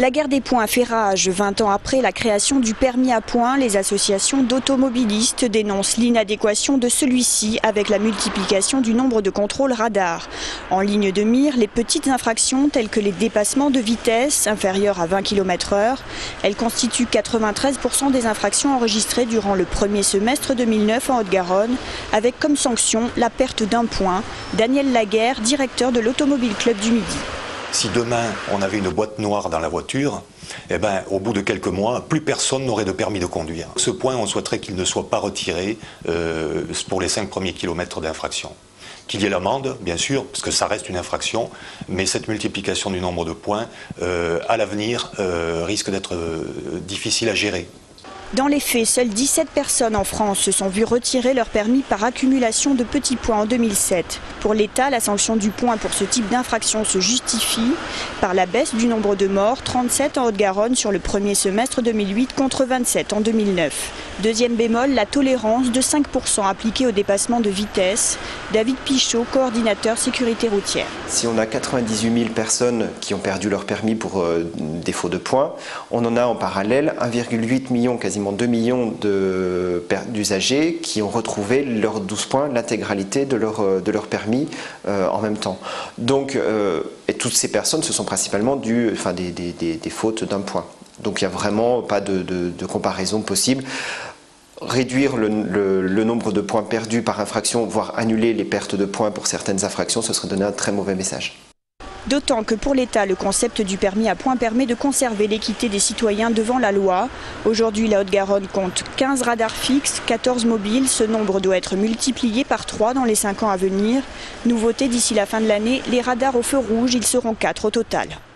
La guerre des points fait rage. 20 ans après la création du permis à points, les associations d'automobilistes dénoncent l'inadéquation de celui-ci avec la multiplication du nombre de contrôles radars. En ligne de mire, les petites infractions telles que les dépassements de vitesse inférieurs à 20 km/h. Elles constituent 93% des infractions enregistrées durant le premier semestre 2009 en Haute-Garonne, avec comme sanction la perte d'un point. Daniel Laguerre, directeur de l'Automobile Club du Midi. Si demain on avait une boîte noire dans la voiture, au bout de quelques mois, plus personne n'aurait de permis de conduire. Ce point, on souhaiterait qu'il ne soit pas retiré pour les 5 premiers kilomètres d'infraction. Qu'il y ait l'amende, bien sûr, parce que ça reste une infraction, mais cette multiplication du nombre de points, à l'avenir, risque d'être difficile à gérer. Dans les faits, seules 17 personnes en France se sont vues retirer leur permis par accumulation de petits points en 2007. Pour l'État, la sanction du point pour ce type d'infraction se justifie par la baisse du nombre de morts, 37 en Haute-Garonne sur le premier semestre 2008 contre 27 en 2009. Deuxième bémol, la tolérance de 5% appliquée au dépassement de vitesse. David Pichot, coordinateur sécurité routière. Si on a 98 000 personnes qui ont perdu leur permis pour défaut de points, on en a en parallèle 1,8 million, quasiment 2 millions d'usagers qui ont retrouvé leurs 12 points, l'intégralité de leur permis en même temps. Donc, et toutes ces personnes, ce sont principalement des fautes d'un point. Donc il n'y a vraiment pas de comparaison possible. Réduire le nombre de points perdus par infraction, voire annuler les pertes de points pour certaines infractions, ce serait donner un très mauvais message. D'autant que pour l'État, le concept du permis à points permet de conserver l'équité des citoyens devant la loi. Aujourd'hui, la Haute-Garonne compte 15 radars fixes, 14 mobiles. Ce nombre doit être multiplié par 3 dans les 5 ans à venir. Nouveauté d'ici la fin de l'année, les radars au feu rouge, ils seront 4 au total.